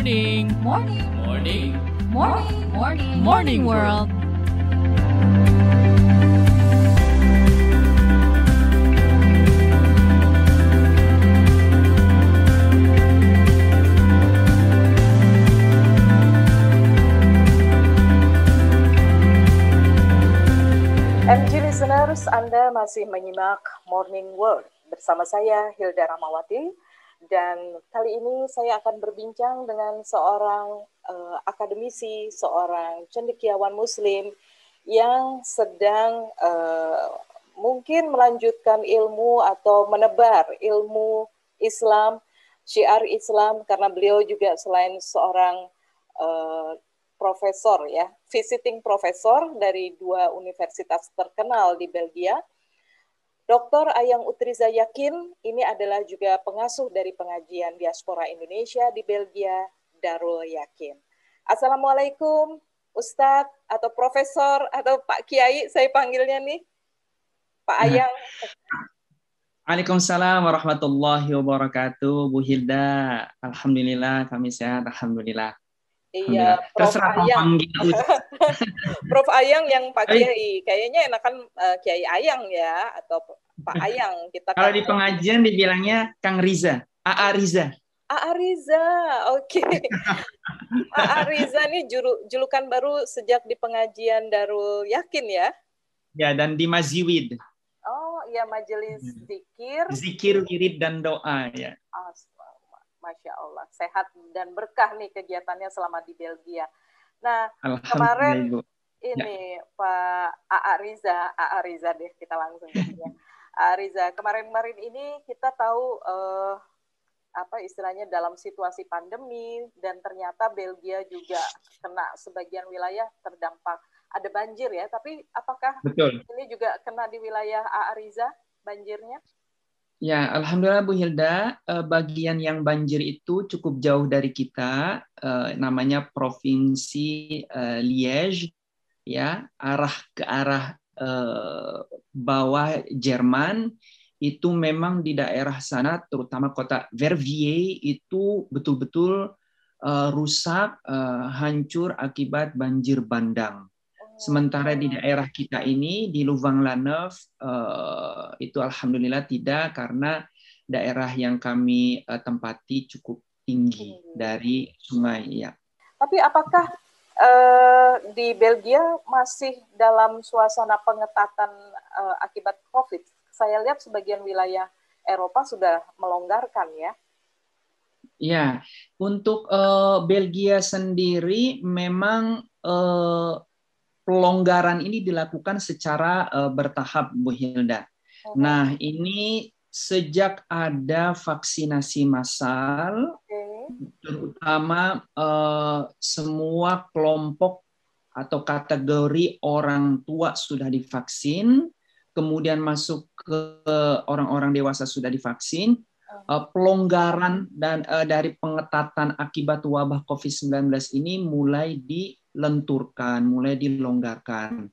Morning. Morning. Morning. Morning. Morning. Morning world. MG listeners, Anda masih menyimak Morning World bersama saya Hilda Rahmawati, dan kali ini saya akan berbincang dengan seorang akademisi, seorang cendekiawan Muslim yang sedang mungkin melanjutkan ilmu atau menebar ilmu Islam, syiar Islam, karena beliau juga selain seorang profesor ya, visiting profesor dari dua universitas terkenal di Belgia. Dr. Ayang Utriza Yakin ini adalah juga pengasuh dari pengajian diaspora Indonesia di Belgia, Darul Yakin. Assalamualaikum Ustadz atau Profesor atau Pak Kiai, saya panggilnya nih, Pak Ayang. Waalaikumsalam warahmatullahi wabarakatuh, Bu Hilda. Alhamdulillah kami sehat, alhamdulillah. Iya, Prof. Ayang. Prof. Ayang yang Pak Kiai. Kayaknya enakan Kiai Ayang ya, atau Pak Ayang. Kita kalau di pengajian dibilangnya Kang Riza, AA Riza. AA Riza, oke. AA Riza ini julukan baru sejak di pengajian Darul Yakin ya? Ya, dan di Maziwid. Oh, iya, majelis zikir. Zikir, wirid, dan doa ya. Masya Allah, sehat dan berkah nih kegiatannya selama di Belgia. Nah, kemarin ini ya. Pak AA Riza deh, kita langsung ya. AA Riza, kemarin ini kita tahu apa istilahnya dalam situasi pandemi, dan ternyata Belgia juga kena sebagian wilayah terdampak. Ada banjir ya, tapi apakah ini juga kena di wilayah AA Riza banjirnya? Ya, alhamdulillah Bu Hilda, bagian yang banjir itu cukup jauh dari kita, namanya Provinsi Liège, ya, ke arah bawah Jerman. Itu memang di daerah sana, terutama kota Verviers itu betul-betul rusak, hancur akibat banjir bandang. Sementara di daerah kita ini, di Louvain-la-Neuve, itu alhamdulillah tidak, karena daerah yang kami tempati cukup tinggi dari sungai. Ya. Tapi apakah di Belgia masih dalam suasana pengetatan akibat COVID? Saya lihat sebagian wilayah Eropa sudah melonggarkan ya. Ya, untuk Belgia sendiri memang pelonggaran ini dilakukan secara bertahap, Bu Hilda. Nah, ini sejak ada vaksinasi massal, terutama semua kelompok atau kategori orang tua sudah divaksin, kemudian masuk ke orang-orang dewasa sudah divaksin, pelonggaran dan dari pengetatan akibat wabah COVID-19 ini mulai dilenturkan, mulai dilonggarkan.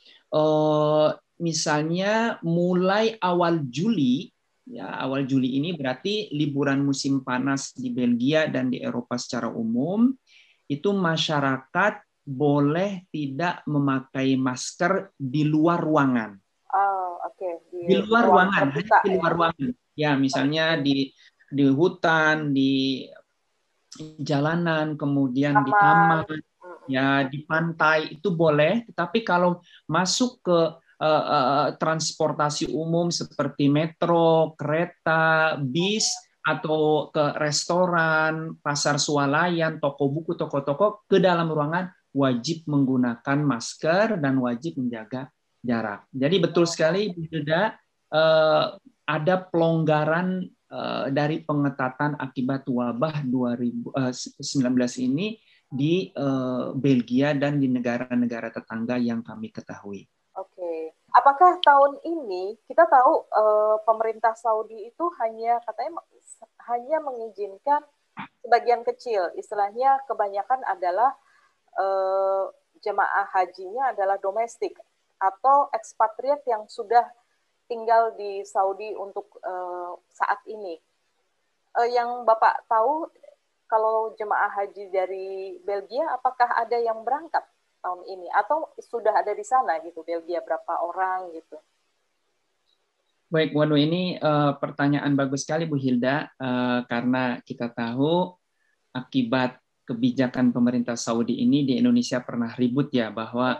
Misalnya mulai awal Juli, ya awal Juli ini berarti liburan musim panas di Belgia dan di Eropa secara umum, itu masyarakat boleh tidak memakai masker di luar ruangan. Di luar ruangan, hanya di luar ruangan. Ya, misalnya di hutan, di jalanan, kemudian di taman, ya di pantai itu boleh. Tetapi kalau masuk ke transportasi umum seperti metro, kereta, bis, atau ke restoran, pasar swalayan, toko buku, toko-toko, ke dalam ruangan wajib menggunakan masker dan wajib menjaga jarak. Jadi betul sekali, Bu Hilda, ada pelonggaran dari pengetatan akibat wabah 2019 ini di Belgia dan di negara-negara tetangga yang kami ketahui. Oke. Apakah tahun ini kita tahu pemerintah Saudi itu katanya hanya mengizinkan sebagian kecil, istilahnya kebanyakan adalah jemaah hajinya adalah domestik atau ekspatriat yang sudah tinggal di Saudi untuk saat ini. Yang Bapak tahu kalau jemaah haji dari Belgia, apakah ada yang berangkat tahun ini atau sudah ada di sana gitu Belgia berapa orang gitu? Baik, waduh ini pertanyaan bagus sekali Bu Hilda, karena kita tahu akibat kebijakan pemerintah Saudi ini di Indonesia pernah ribut ya, bahwa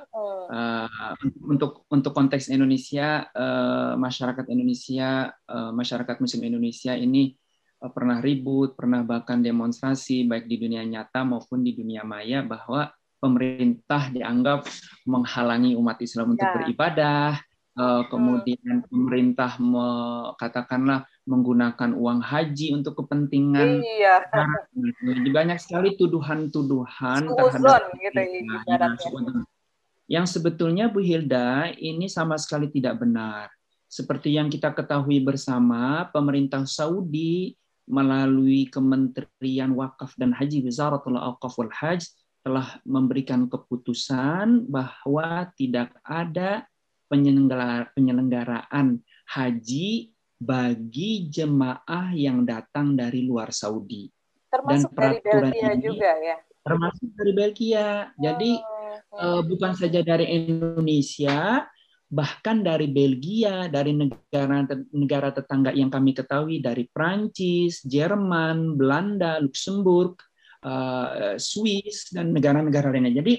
untuk konteks Indonesia, masyarakat Indonesia, masyarakat Muslim Indonesia ini pernah ribut, pernah bahkan demonstrasi baik di dunia nyata maupun di dunia maya, bahwa pemerintah dianggap menghalangi umat Islam untuk beribadah. Kemudian pemerintah katakanlah menggunakan uang haji untuk kepentingan. Iya. Banyak sekali tuduhan-tuduhan terhadap gitu, yang sebetulnya Bu Hilda ini sama sekali tidak benar. Seperti yang kita ketahui bersama, pemerintah Saudi melalui Kementerian Wakaf dan Haji, Wizaratul Awqaf wal Hajj, telah memberikan keputusan bahwa tidak ada penyelenggaraan haji bagi jemaah yang datang dari luar Saudi. Termasuk Dan peraturan dari Belgia ini juga ya? Termasuk dari Belgia. Jadi bukan saja dari Indonesia, bahkan dari Belgia, dari negara tetangga yang kami ketahui, dari Prancis, Jerman, Belanda, Luxembourg, Swiss, dan negara-negara lainnya. Jadi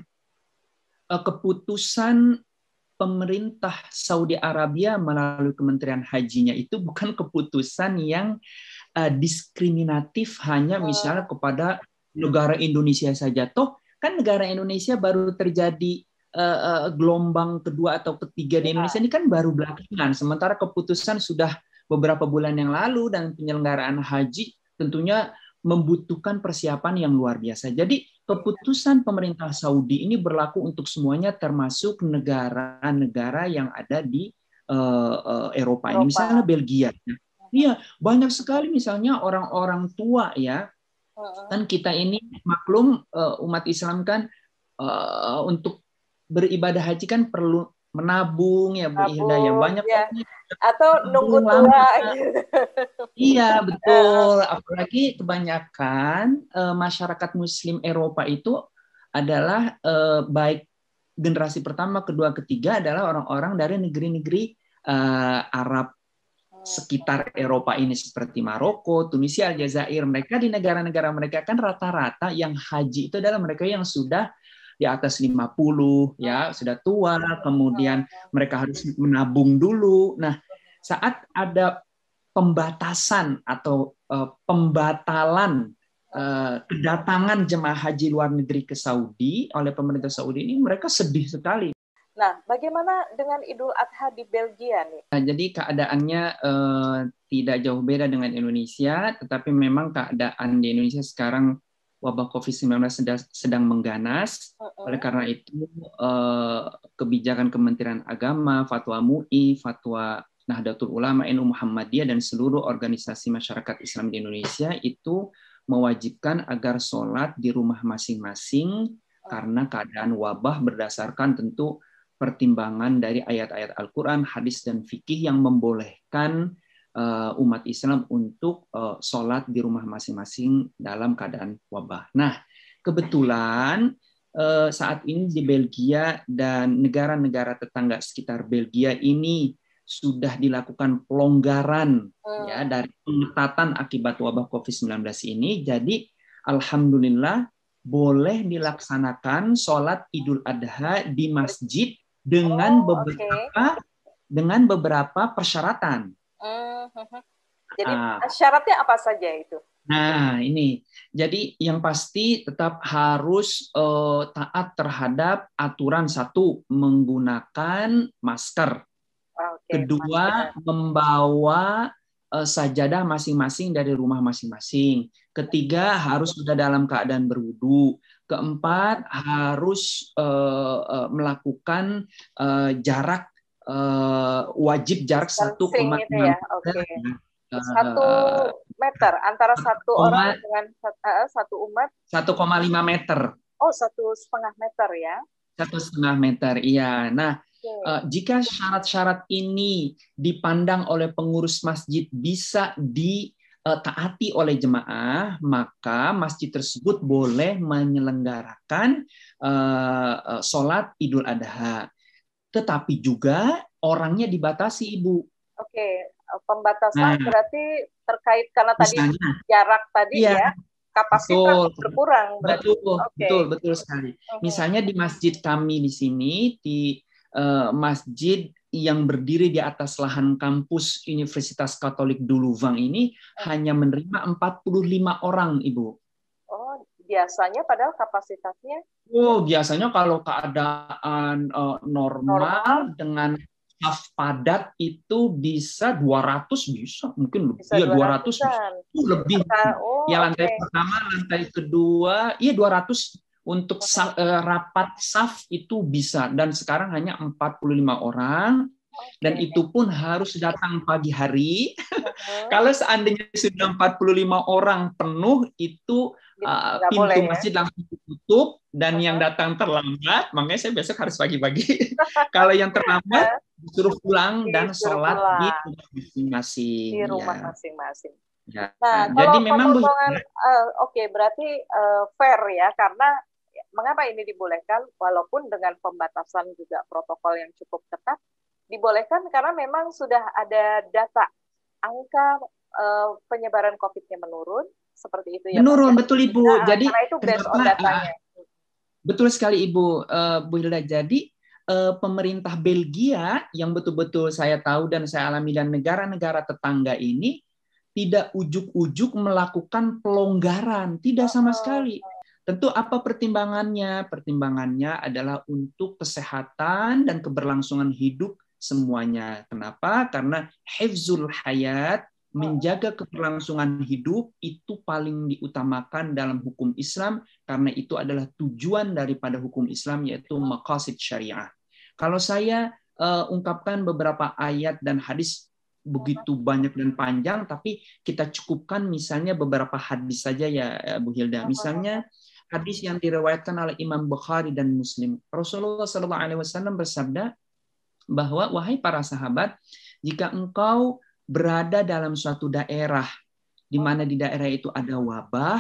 keputusan pemerintah Saudi Arabia melalui Kementerian Hajinya itu bukan keputusan yang diskriminatif hanya misalnya kepada negara Indonesia saja. Toh kan negara Indonesia baru terjadi gelombang kedua atau ketiga di Indonesia ini kan baru belakangan. Sementara keputusan sudah beberapa bulan yang lalu, dan penyelenggaraan haji tentunya membutuhkan persiapan yang luar biasa. Jadi keputusan pemerintah Saudi ini berlaku untuk semuanya, termasuk negara-negara yang ada di Eropa ini. Misalnya Belgia. Iya, banyak sekali misalnya orang-orang tua ya. Kan kita ini maklum, umat Islam kan untuk beribadah haji kan perlu menabung ya Bu Hilda ya. Banyak ya. Atau nunggu tua gitu. Iya, betul. Apalagi kebanyakan masyarakat Muslim Eropa itu adalah baik generasi pertama, kedua, ketiga adalah orang-orang dari negeri-negeri Arab sekitar Eropa ini, seperti Maroko, Tunisia, Aljazair. Mereka di negara-negara mereka kan rata-rata yang haji itu adalah mereka yang sudah di atas 50 ya, sudah tua, kemudian mereka harus menabung dulu. Nah, saat ada pembatasan atau pembatalan kedatangan jemaah haji luar negeri ke Saudi oleh pemerintah Saudi ini, mereka sedih sekali. Nah, bagaimana dengan Idul Adha di Belgia nih? Nah, jadi keadaannya tidak jauh beda dengan Indonesia, tetapi memang keadaan di Indonesia sekarang wabah COVID-19 sedang mengganas. Oleh karena itu, kebijakan Kementerian Agama, Fatwa MUI, Fatwa Nahdlatul Ulama, NU Muhammadiyah, dan seluruh organisasi masyarakat Islam di Indonesia itu mewajibkan agar sholat di rumah masing-masing karena keadaan wabah, berdasarkan tentu pertimbangan dari ayat-ayat Al-Quran, hadis, dan fikih yang membolehkan umat Islam untuk sholat di rumah masing-masing dalam keadaan wabah. Nah, kebetulan saat ini di Belgia dan negara-negara tetangga sekitar Belgia ini sudah dilakukan pelonggaran ya dari pengetatan akibat wabah COVID-19 ini. Jadi alhamdulillah boleh dilaksanakan sholat Idul Adha di masjid dengan beberapa persyaratan. Jadi syaratnya apa saja itu? Nah, ini. Jadi yang pasti tetap harus taat terhadap aturan. Satu, menggunakan masker. Kedua, membawa sajadah masing-masing dari rumah masing-masing. Ketiga, harus sudah dalam keadaan berwudu. Keempat, harus melakukan jarak, wajib jarak 1,5 meter. 1 meter antara satu orang dengan satu umat. 1,5 meter. Oh, 1,5 meter ya? 1,5 meter, iya. Nah, jika syarat-syarat ini dipandang oleh pengurus masjid bisa taati oleh jemaah, maka masjid tersebut boleh menyelenggarakan sholat Idul Adha. Tetapi juga orangnya dibatasi, Ibu. Oke, pembatasan Nah, berarti terkait karena tadi misalnya, jarak tadi iya, ya, kapasitas betul, berkurang berarti. Oke. betul sekali. Misalnya di masjid kami di sini, di masjid yang berdiri di atas lahan kampus Universitas Katolik Duluvang ini hanya menerima 45 orang, Ibu. Oh, biasanya padahal kapasitasnya? Oh, biasanya kalau keadaan normal dengan staff padat itu bisa 200, bisa mungkin bisa ya 200 200-an. lebih. Oh, Ya lantai okay. pertama, lantai kedua, iya 200 untuk rapat saf itu bisa, dan sekarang hanya 45 orang. Dan itu pun harus datang pagi hari. Kalau seandainya sudah 45 orang penuh, itu pintu masjid langsung ditutup, dan yang datang terlambat, makanya saya besok harus pagi-pagi. Kalau yang terlambat, disuruh pulang dan sholat di rumah masing-masing. Di rumah masing-masing. Ya. Nah, Jadi kalau memang pemotongan, oke, berarti fair ya, karena mengapa ini dibolehkan, walaupun dengan pembatasan juga protokol yang cukup ketat, dibolehkan karena memang sudah ada data angka penyebaran COVID-nya menurun, seperti itu ya. Menurun, Pak, ya? Betul Ibu. Nah, jadi karena itu based on datanya. Betul sekali Ibu, Bu Hilda. Jadi pemerintah Belgia yang betul-betul saya tahu dan saya alami, dan negara-negara tetangga ini tidak ujuk-ujuk melakukan pelonggaran, tidak sama sekali. Tentu apa pertimbangannya? Pertimbangannya adalah untuk kesehatan dan keberlangsungan hidup semuanya. Kenapa? Karena hifzul hayat, menjaga keberlangsungan hidup itu paling diutamakan dalam hukum Islam, karena itu adalah tujuan daripada hukum Islam, yaitu maqasid syariah. Kalau saya ungkapkan beberapa ayat dan hadis begitu banyak dan panjang, tapi kita cukupkan misalnya beberapa hadis saja ya Bu Hilda. Misalnya hadis yang diriwayatkan oleh Imam Bukhari dan Muslim. Rasulullah SAW bersabda bahwa, wahai para sahabat, jika engkau berada dalam suatu daerah di mana di daerah itu ada wabah,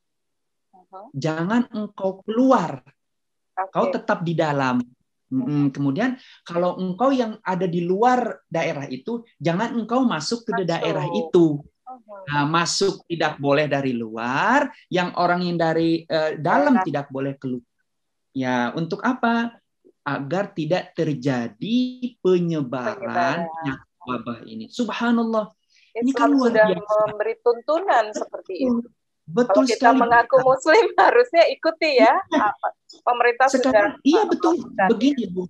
jangan engkau keluar, kau tetap di dalam. Kemudian kalau engkau yang ada di luar daerah itu, jangan engkau masuk ke daerah itu. Nah, masuk tidak boleh dari luar, yang orang yang dari dalam tidak boleh keluar. Ya, untuk apa? Agar tidak terjadi penyebaran wabah ini. Subhanallah. Ini kan luar sudah biasa. Memberi tuntunan seperti itu. Betul kalau kita sekali. mengaku Muslim harusnya ikuti ya. Pemerintah sekarang, sudah. Iya betul. Begini Bu.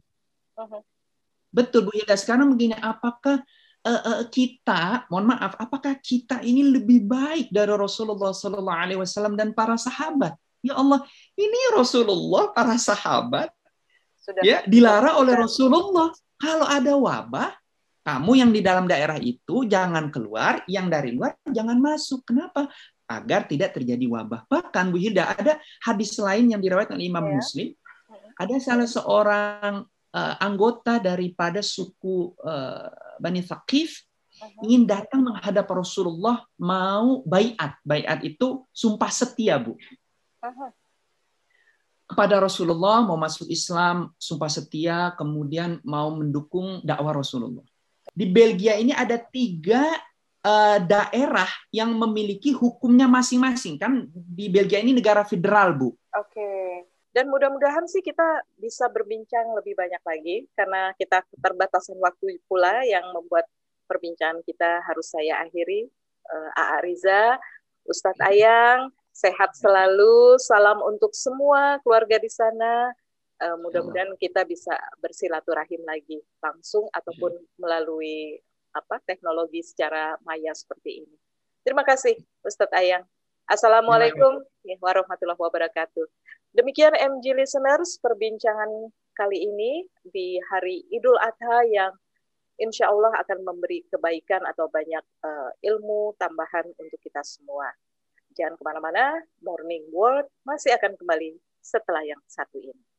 Betul Bu Hilda. Sekarang begini, apakah kita, mohon maaf, apakah kita ini lebih baik dari Rasulullah SAW dan para sahabat? Ya Allah, ini Rasulullah, para sahabat, sudah ya dilarang oleh Rasulullah. Kalau ada wabah, kamu yang di dalam daerah itu jangan keluar, yang dari luar jangan masuk. Kenapa? Agar tidak terjadi wabah. Bahkan Bu Hilda, ada hadis lain yang diriwayatkan oleh Imam Muslim. Ada salah seorang anggota daripada suku Bani Thaqif ingin datang menghadap Rasulullah, mau baiat. Baiat itu sumpah setia, Bu. Kepada Rasulullah, mau masuk Islam, sumpah setia, kemudian mau mendukung dakwah Rasulullah. Di Belgia ini ada 3 daerah yang memiliki hukumnya masing-masing. Kan di Belgia ini negara federal, Bu. Oke. Dan mudah-mudahan sih kita bisa berbincang lebih banyak lagi, karena kita keterbatasan waktu pula yang membuat perbincangan kita harus saya akhiri. A.A. Riza, Ustadz Ayang, sehat selalu, salam untuk semua keluarga di sana. Mudah-mudahan kita bisa bersilaturahim lagi langsung ataupun melalui teknologi secara maya seperti ini. Terima kasih Ustadz Ayang. Assalamualaikum warahmatullahi wabarakatuh. Demikian MG Listeners, perbincangan kali ini di hari Idul Adha yang insya Allah akan memberi kebaikan atau banyak ilmu tambahan untuk kita semua. Jangan kemana-mana, Morning World masih akan kembali setelah yang satu ini.